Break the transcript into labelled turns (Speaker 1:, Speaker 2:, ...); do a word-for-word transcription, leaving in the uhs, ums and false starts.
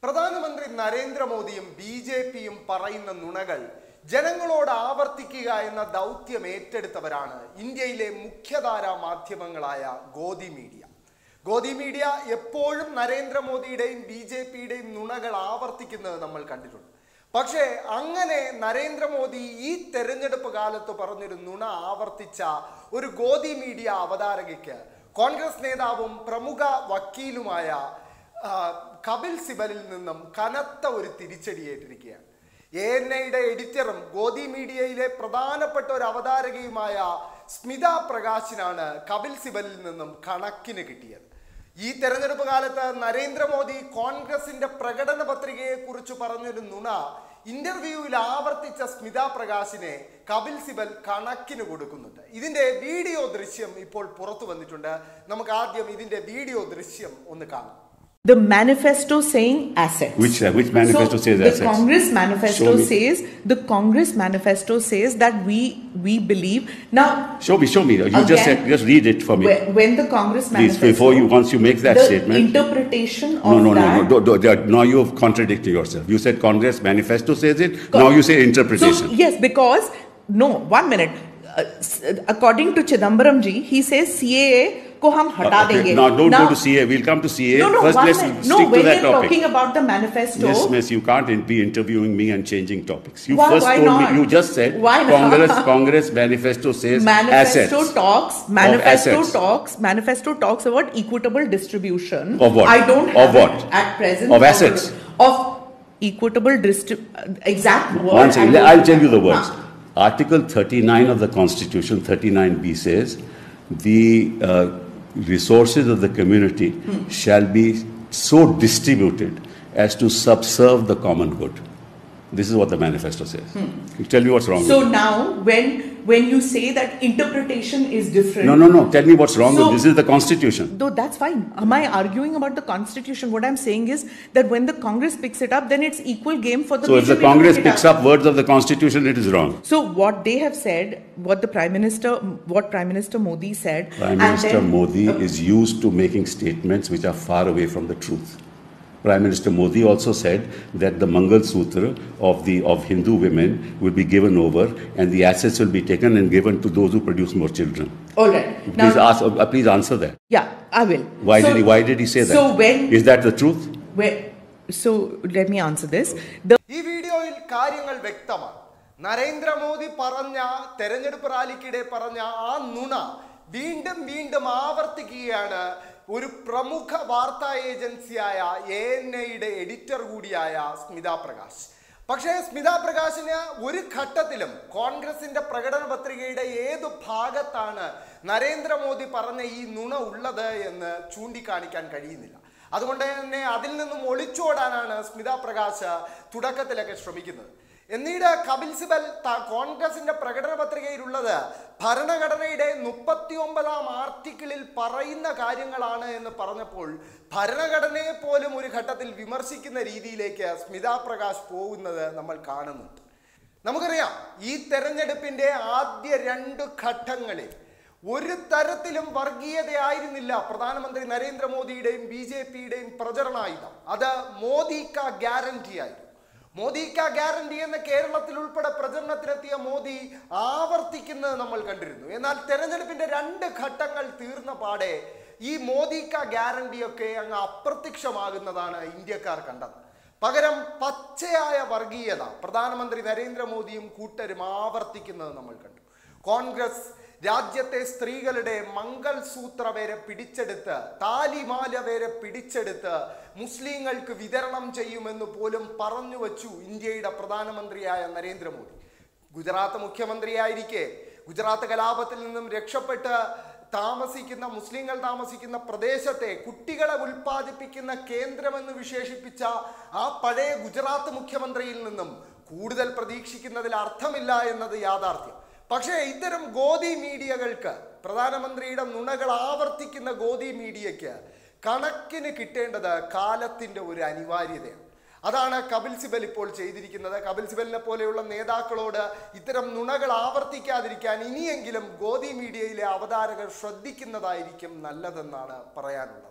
Speaker 1: പ്രധാനമന്ത്രി നരേന്ദ്രമോദിയും B J പിയും പറയുന്ന നുണകൾ ജനങ്ങളോട് ആവർത്തിക്കുക എന്ന ദൗത്യം ഏറ്റെടുത്തവരാണ് ഇന്ത്യയിലെ മുഖ്യധാരാ മാധ്യമങ്ങളായ ഗോദി മീഡിയ. ഗോദി മീഡിയ എപ്പോഴും നരേന്ദ്രമോദിയുടെയും ബി ജെ പിയുടെയും നുണകൾ ആവർത്തിക്കുന്നത് നമ്മൾ കണ്ടിട്ടുണ്ട്. പക്ഷേ അങ്ങനെ നരേന്ദ്രമോദി ഈ തെരഞ്ഞെടുപ്പ് കാലത്ത് പറഞ്ഞൊരു നുണ ആവർത്തിച്ച ഒരു ഗോദി മീഡിയ അവതാരകയ്ക്ക് കോൺഗ്രസ് നേതാവും പ്രമുഖ വക്കീലുമായ കപിൽ സിബലിൽ നിന്നും കനത്ത ഒരു തിരിച്ചടിയേറ്റിരിക്കുകയാണ്. എ എൻ ഐയുടെ എഡിറ്ററും ഗോദി മീഡിയയിലെ പ്രധാനപ്പെട്ട ഒരു അവതാരകയുമായ സ്മിത പ്രകാശിനാണ് കപിൽ സിബലിൽ നിന്നും കണക്കിന് കിട്ടിയത്. ഈ തെരഞ്ഞെടുപ്പ് കാലത്ത് നരേന്ദ്രമോദി കോൺഗ്രസിന്റെ പ്രകടന പത്രികയെ കുറിച്ച് പറഞ്ഞൊരു നുണ ഇന്റർവ്യൂവിൽ ആവർത്തിച്ച സ്മിത പ്രകാശിനെ കപിൽ സിബൽ കണക്കിന് കൊടുക്കുന്നുണ്ട്. ഇതിന്റെ വീഡിയോ ദൃശ്യം ഇപ്പോൾ പുറത്തു വന്നിട്ടുണ്ട്. നമുക്ക് ആദ്യം ഇതിന്റെ വീഡിയോ ദൃശ്യം ഒന്ന് കാണാം.
Speaker 2: The manifesto saying assets.
Speaker 3: Which uh, which manifesto
Speaker 2: so
Speaker 3: says
Speaker 2: the
Speaker 3: assets?
Speaker 2: Congress manifesto says the Congress manifesto says that we we believe now.
Speaker 3: Show me, show me. You again, just said, just read it for me.
Speaker 2: When the Congress
Speaker 3: Please,
Speaker 2: manifesto,
Speaker 3: before you once you make that
Speaker 2: the
Speaker 3: statement.
Speaker 2: interpretation
Speaker 3: no,
Speaker 2: of
Speaker 3: no,
Speaker 2: that.
Speaker 3: No, no, no, no, no. Now you have contradicted yourself. You said Congress manifesto says it. Con- now you say interpretation.
Speaker 2: So, yes, because no. One minute. Uh, according to Chidambaram ji, he says C A A को हम हटा देंगे.
Speaker 3: Now don't
Speaker 2: now,
Speaker 3: go to C A A. We'll come to C A A.
Speaker 2: No, no,
Speaker 3: First,
Speaker 2: one
Speaker 3: let's
Speaker 2: minute.
Speaker 3: stick
Speaker 2: No,
Speaker 3: to
Speaker 2: when
Speaker 3: that
Speaker 2: you're
Speaker 3: topic.
Speaker 2: talking about the manifesto.
Speaker 3: Yes, miss, you can't be interviewing me and changing topics. You
Speaker 2: why,
Speaker 3: first
Speaker 2: why
Speaker 3: told
Speaker 2: not?
Speaker 3: me. You just said
Speaker 2: why
Speaker 3: Congress.
Speaker 2: not?
Speaker 3: Congress manifesto says
Speaker 2: manifesto
Speaker 3: assets.
Speaker 2: talks. Manifesto
Speaker 3: assets.
Speaker 2: talks. Manifesto talks about equitable distribution.
Speaker 3: Of what?
Speaker 2: I don't
Speaker 3: of
Speaker 2: have
Speaker 3: what?
Speaker 2: it at present.
Speaker 3: Of assets.
Speaker 2: Of equitable distribution. Exact word.
Speaker 3: One second. I'll tell you the words. Huh. Article thirty-nine of the Constitution, thirty-nine B says, the uh, resources of the community hmm. shall be so distributed as to subserve the common good. This is what the manifesto says. Hmm. Tell me what's wrong
Speaker 2: so
Speaker 3: with it.
Speaker 2: So now, when when you say that interpretation is different...
Speaker 3: No, no, no. Tell me what's wrong
Speaker 2: so,
Speaker 3: with this. This is the Constitution.
Speaker 2: Though that's fine. Am I arguing about the Constitution? What I'm saying is that when the Congress picks it up, then it's equal game for the
Speaker 3: So
Speaker 2: B J P
Speaker 3: if the Congress picks up. up words of the Constitution, it is wrong.
Speaker 2: So what they have said, what the Prime Minister, what Prime Minister Modi said...
Speaker 3: Prime Minister then, Modi uh, is used to making statements which are far away from the truth. Prime Minister Modi also said that the Mangal Sutra of the of Hindu women will be given over and the assets will be taken and given to those who produce more children.
Speaker 2: All right.
Speaker 3: Please
Speaker 2: now,
Speaker 3: ask. Uh, please answer that.
Speaker 2: Yeah, I will.
Speaker 3: Why
Speaker 2: so,
Speaker 3: did he? Why did he say that?
Speaker 2: So when
Speaker 3: is that the truth?
Speaker 2: Where, so let me answer this. The
Speaker 1: ഈ വീഡിയോയിൽ കാര്യങ്ങൾ വ്യക്തമാണ്. നരേന്ദ്രമോദി പറഞ്ഞ തെരഞ്ഞെടുപ്പ് റാലിക്കിടെ പറഞ്ഞ ആ നുണ വീണ്ടും വീണ്ടും ആവർത്തിക്കുകയാണ് ഒരു പ്രമുഖ വാർത്താ ഏജൻസിയായ എ എൻ ഐയുടെ എഡിറ്റർ കൂടിയായ സ്മിത പ്രകാശ്. പക്ഷേ സ്മിത പ്രകാശിന് ഒരു ഘട്ടത്തിലും കോൺഗ്രസിന്റെ പ്രകടന പത്രികയുടെ ഏതു ഭാഗത്താണ് നരേന്ദ്രമോദി പറഞ്ഞ ഈ നുണ ഉള്ളത് എന്ന് ചൂണ്ടിക്കാണിക്കാൻ കഴിയുന്നില്ല. അതുകൊണ്ട് തന്നെ അതിൽ നിന്നും ഒളിച്ചോടാനാണ് സ്മിത പ്രകാശ് തുടക്കത്തിലൊക്കെ ശ്രമിക്കുന്നത്. എന്നീട് കപിൽ സിബൽ കോൺഗ്രസിന്റെ പ്രകടന പത്രികയിലുള്ളത് ഭരണഘടനയുടെ മുപ്പത്തി ഒമ്പതാം ആർട്ടിക്കിളിൽ പറയുന്ന കാര്യങ്ങളാണ് എന്ന് പറഞ്ഞപ്പോൾ ഭരണഘടനയെ പോലും ഒരു ഘട്ടത്തിൽ വിമർശിക്കുന്ന രീതിയിലേക്ക് സ്മിത പ്രകാശ് പോകുന്നത് നമ്മൾ കാണുന്നുണ്ട്. നമുക്കറിയാം, ഈ തെരഞ്ഞെടുപ്പിന്റെ ആദ്യ രണ്ട് ഘട്ടങ്ങളിൽ ഒരു തരത്തിലും വർഗീയതയായിരുന്നില്ല പ്രധാനമന്ത്രി നരേന്ദ്രമോദിയുടെയും ബി ജെ പിയുടെയും പ്രചരണായുധം. അത് മോദി കാ ഗ്യാരണ്ടി ആയിരുന്നു. മോദി കാ ഗ്യാരണ്ടി എന്ന കേരളത്തിൽ ഉൾപ്പെടെ പ്രചരണത്തിലെത്തിയ മോദി ആവർത്തിക്കുന്നത് നമ്മൾ കണ്ടിരുന്നു. എന്നാൽ തെരഞ്ഞെടുപ്പിന്റെ രണ്ട് ഘട്ടങ്ങൾ തീർന്ന പാടെ ഈ മോദി കാ ഗ്യാരണ്ടിയൊക്കെ അങ്ങ് അപ്രത്യക്ഷമാകുന്നതാണ് ഇന്ത്യക്കാർ കണ്ടത്. പകരം പച്ചയായ വർഗീയത പ്രധാനമന്ത്രി നരേന്ദ്രമോദിയും കൂട്ടരും ആവർത്തിക്കുന്നത് നമ്മൾ കണ്ടു. കോൺഗ്രസ് രാജ്യത്തെ സ്ത്രീകളുടെ മംഗൾസൂത്ര വരെ പിടിച്ചെടുത്ത് താലിമാല വരെ പിടിച്ചെടുത്ത് മുസ്ലിങ്ങൾക്ക് വിതരണം ചെയ്യുമെന്ന് പോലും പറഞ്ഞു വച്ചു ഇന്ത്യയുടെ പ്രധാനമന്ത്രിയായ നരേന്ദ്രമോദി. ഗുജറാത്ത് മുഖ്യമന്ത്രിയായിരിക്കെ ഗുജറാത്ത് കലാപത്തിൽ നിന്നും രക്ഷപ്പെട്ട് താമസിക്കുന്ന മുസ്ലിങ്ങൾ താമസിക്കുന്ന പ്രദേശത്തെ കുട്ടികളെ ഉൽപ്പാദിപ്പിക്കുന്ന കേന്ദ്രമെന്ന് വിശേഷിപ്പിച്ച ആ പഴയ ഗുജറാത്ത് മുഖ്യമന്ത്രിയിൽ നിന്നും കൂടുതൽ പ്രതീക്ഷിക്കുന്നതിൽ അർത്ഥമില്ല എന്നത് യാഥാർത്ഥ്യം. പക്ഷേ ഇത്തരം ഗോദി മീഡിയകൾക്ക്, പ്രധാനമന്ത്രിയുടെ നുണകൾ ആവർത്തിക്കുന്ന ഗോദി മീഡിയയ്ക്ക് കണക്കിന് കിട്ടേണ്ടത് കാലത്തിൻ്റെ ഒരു അനിവാര്യതയാണ്. അതാണ് കപിൽ സിബൽ ഇപ്പോൾ ചെയ്തിരിക്കുന്നത്. കപിൽ സിബലിനെ പോലെയുള്ള നേതാക്കളോട് ഇത്തരം നുണകൾ ആവർത്തിക്കാതിരിക്കാൻ ഇനിയെങ്കിലും ഗോദി മീഡിയയിലെ അവതാരകർ ശ്രദ്ധിക്കുന്നതായിരിക്കും നല്ലതെന്നാണ് പറയാനുള്ളത്.